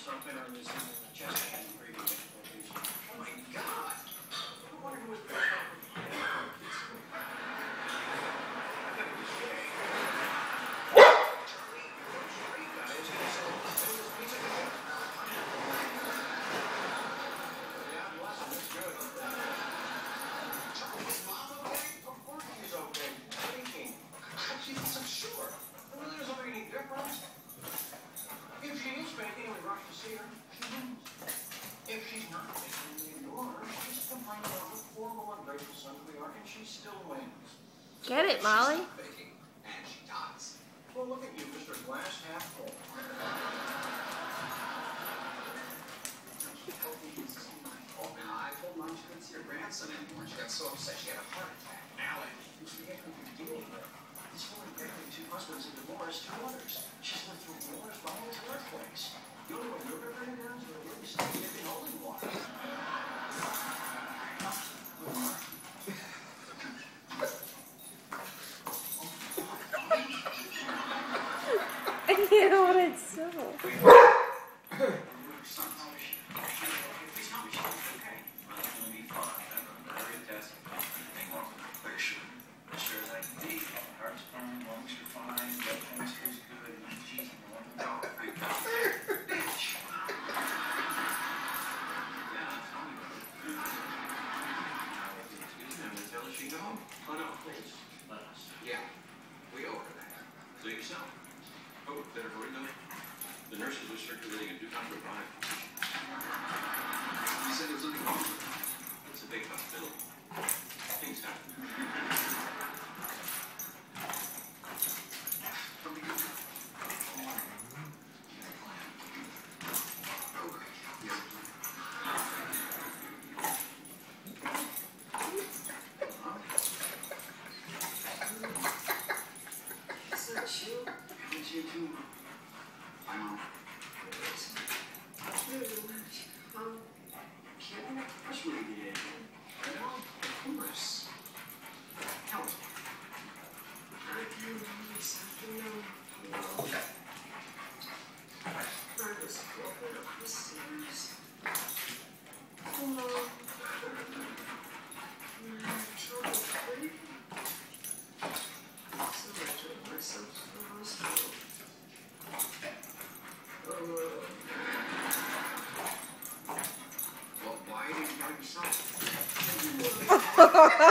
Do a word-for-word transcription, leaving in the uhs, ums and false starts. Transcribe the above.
something on his chest and breathing difficulties. Oh my God! I wonder who was brought up with I gotta be kidding. Charlie, you're straight, guys. Yeah, bless him. That's good. Charlie, is Mom okay? Of course she's okay. Thinking. She's sure. There really doesn't make any difference. If she is faking and we rush to see her, she wins. If she's not faking and we ignore her, she's complaining about what horrible, ungrateful sons we are, and she still wins. Get it, Molly? She's not faking, and she dies. Well, look at you, Mister Glass Half Full. Oh, and I told Mom she couldn't see her grandson anymore. She got so upset she had a heart attack. Alan, you forget from the beginning. This woman married two husbands and divorced two others. She's lived through wars, bombs, and earthquakes. The only way you're ever down is to really stop getting holy water. You know what it's so. Oh no, please. Let us. Yeah, we owe her that. So yourself. Oh, better hurry though. The nurses are circulating a do not revive position. You said there's nothing wrong with her. It's a big hospital. Things happen. You too. Bye, Mom. Mom, can't I push me again? No, of course. Help me. I can do this afternoon. No. I was walking up the stairs. No. I have trouble breathing. So I took myself to the hospital. Well, why did you tell yourself?